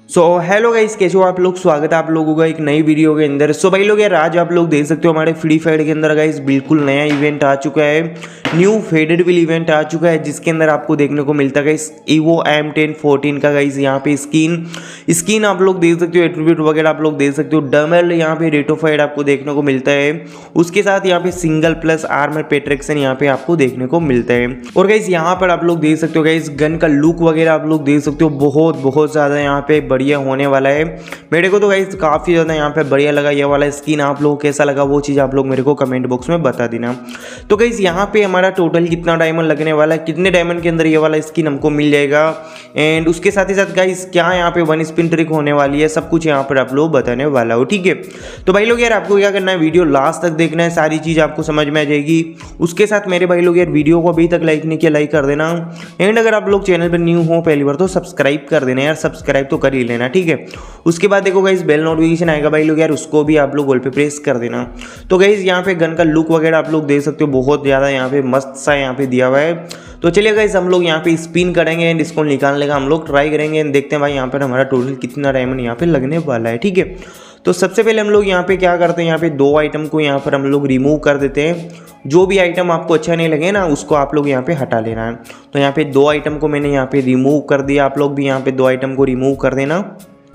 So hello guys, कैसे हो आप लोग। स्वागत है आप लोगों का एक नई वीडियो के अंदर। सो भाई लोग यार, आज आप लोग देख सकते हो हमारे फ्री फायर के अंदर गाइस बिल्कुल नया इवेंट आ चुका है। न्यू फेडेड विल इवेंट आ चुका है, जिसके अंदर आपको देखने को मिलता है गाइस EVO M1014 का गाइस यहाँ पे स्किन आप लोग देख सकते हो, एट्रीब्यूट वगैरह आप लोग देख सकते हो। डमल यहाँ पे रेटोफाइड आपको देखने को मिलता है। उसके साथ यहाँ पे सिंगल प्लस आर्मर पेट्रेक्शन यहाँ पे आपको देखने को मिलता है। और गाइस यहाँ पर आप लोग देख सकते हो गाइस गन का लुक वगैरह आप लोग देख सकते हो, बहुत ज़्यादा यहाँ पे बढ़िया होने वाला है। मेरे को तो गाइस काफ़ी ज़्यादा यहाँ पे बढ़िया लगा ये वाला स्किन। आप लोगों को कैसा लगा वो चीज़ आप लोग मेरे को कमेंट बॉक्स में बता देना। तो गाइस यहाँ पे हमारा टोटल कितना डायमंड लगने वाला है, कितने डायमंड के अंदर ये वाला स्किन हमको मिल जाएगा, एंड उसके साथ ही साथ गाइस क्या यहाँ पे वन स्पिन ट्रिक होने वाली है, सब कुछ यहाँ पर आप लोग बताने वाला हो। ठीक है, तो भाई लोग यार आपको क्या करना है, वीडियो लास्ट तक देखना है, सारी चीज़ आपको समझ में आ जाएगी। उसके साथ मेरे भाई लोग यार वीडियो को अभी तक लाइक नहीं किया, लाइक कर देना। एंड अगर आप लोग चैनल पर न्यू हो पहली बार तो सब्सक्राइब कर देना यार, सब्सक्राइब तो कर ही लेना। ठीक है, उसके बाद देखो गाइस बेल नोटिफिकेशन आएगा भाई लोग यार, उसको भी आप लोग गोल पे प्रेस कर देना। तो गाइस यहाँ पे गन का लुक वगैरह आप लोग देख सकते हो, बहुत ज़्यादा यहाँ पे मस्त सा यहाँ पे दिया हुआ है। तो चलिए गाइस हम लोग यहाँ पे स्पिन करेंगे एंड इसको निकालने का हम लोग ट्राई करेंगे एंड देखते हैं भाई यहाँ पर हमारा टोटल कितना डायमंड यहाँ पे लगने वाला है। ठीक है, तो सबसे पहले हम लोग यहाँ पे क्या करते हैं, यहाँ पे दो आइटम को यहाँ पर हम लोग रिमूव कर देते हैं। जो भी आइटम आपको अच्छा नहीं लगे ना, उसको आप लोग यहाँ पे हटा लेना है। तो यहाँ पे दो आइटम को मैंने यहाँ पे रिमूव कर दिया, आप लोग भी यहाँ पे दो आइटम को रिमूव कर देना।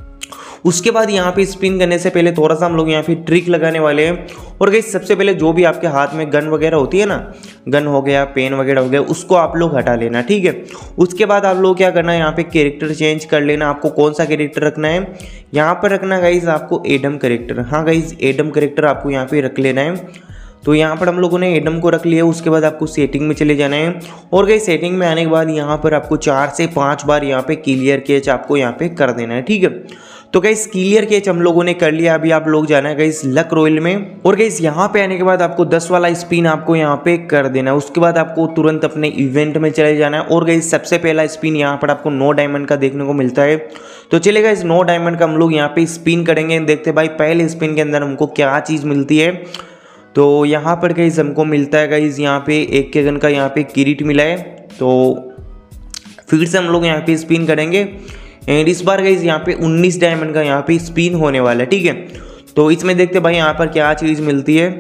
उसके बाद यहाँ पे स्पिन करने से पहले थोड़ा सा हम लोग यहाँ पे ट्रिक लगाने वाले हैं। और गाइस सबसे पहले जो भी आपके हाथ में गन वगैरह होती है ना, गन हो गया, पेन वगैरह हो गया, उसको आप लोग हटा लेना। ठीक है, उसके बाद आप लोग क्या करना है, यहाँ पे कैरेक्टर चेंज कर लेना। आपको कौन सा कैरेक्टर रखना है, यहाँ पर रखना गाइस आपको एडम कैरेक्टर। हाँ गाइस, एडम कैरेक्टर आपको यहाँ पे रख लेना है। तो यहाँ पर हम लोगों ने एडम को रख लिया। उसके बाद आपको सेटिंग में चले जाना है और गाइस सेटिंग में आने के बाद यहाँ पर आपको 4 से 5 बार यहाँ पे क्लियर कैच आपको यहाँ पे कर देना है। ठीक है, तो गाइस क्लियर कैच हम लोगों ने कर लिया। अभी आप लोग जाना है गाइस लक रॉयल में, और गाइस यहाँ पे आने के बाद आपको 10 वाला स्पिन आपको यहाँ पे कर देना है। उसके बाद आपको तुरंत अपने इवेंट में चले जाना है। और गाइस सबसे पहला स्पिन यहाँ पर आपको 9 डायमंड का देखने को मिलता है। तो चलिए गाइस 9 डायमंड का हम लोग यहाँ पे स्पिन करेंगे, देखते भाई पहले स्पिन के अंदर हमको क्या चीज़ मिलती है। तो यहाँ पर गाइस हमको मिलता है गाइस यहाँ पे एक के गन का यहाँ पे किरीट मिला है। तो फिर से हम लोग यहाँ पे स्पिन करेंगे एंड इस बार गाइस यहाँ पे 19 डायमंड का यहाँ पे स्पिन होने वाला है। ठीक है, तो इसमें देखते भाई यहाँ पर क्या चीज़ मिलती है।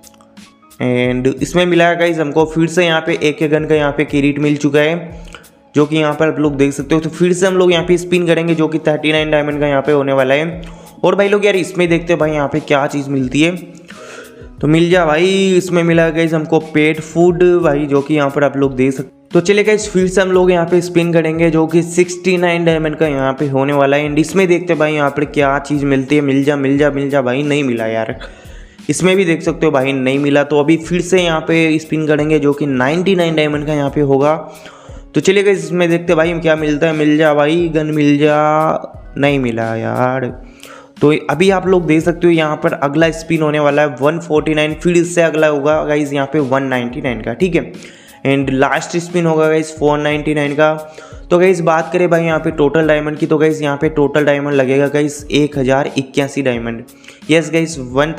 एंड इसमें मिला है गाइस हमको फिर से यहाँ पे एक के गन का यहाँ पे किरीट मिल चुका है, जो कि यहाँ पर आप लोग देख सकते हो। तो फिर से हम लोग यहाँ पे स्पिन करेंगे, जो कि 39 डायमंड का यहाँ पे होने वाला है। और भाई लोग यार इसमें देखते भाई यहाँ पे क्या चीज़ मिलती है। तो मिल जा भाई, इसमें मिला गाइस हमको पेट फूड भाई, जो कि यहाँ पर आप लोग देख सकते। तो चलिए गाइस फिर से हम लोग यहाँ पे स्पिन करेंगे, जो कि 69 डायमंड का यहाँ पे होने वाला है। एंड इसमें देखते भाई यहाँ पर क्या चीज़ मिलती है। मिल जा मिल जा मिल जा भाई, नहीं मिला यार। इसमें भी देख सकते हो भाई नहीं मिला। तो अभी फिर से यहाँ पे स्पिन करेंगे, जो कि 99 डायमंड का यहाँ पे होगा। तो चलिए गाइस इसमें देखते भाई क्या मिलता है। मिल जा भाई, गन मिल जा, नहीं मिला यार। तो अभी आप लोग देख सकते हो यहाँ पर अगला स्पिन होने वाला है 149, फिर इससे अगला होगा गाइस यहाँ पे 199 का। ठीक है, एंड लास्ट स्पिन होगा गाइस 499 का। तो गाइस बात करें भाई यहाँ पे टोटल डायमंड की, तो गाइस यहाँ पे टोटल डायमंड लगेगा गाइस 1081 डायमंड। यस गाइस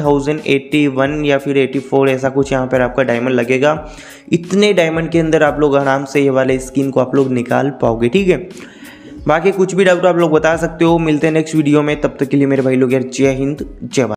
1081 या फिर 84 ऐसा कुछ यहाँ पर आपका डायमंड लगेगा। इतने डायमंड के अंदर आप लोग आराम से ये वाले स्किन को आप लोग निकाल पाओगे। ठीक है, बाकी कुछ भी डाउट आप लोग बता सकते हो। मिलते हैं नेक्स्ट वीडियो में, तब तक के लिए मेरे भाई लोग यार जय हिंद जय भारत।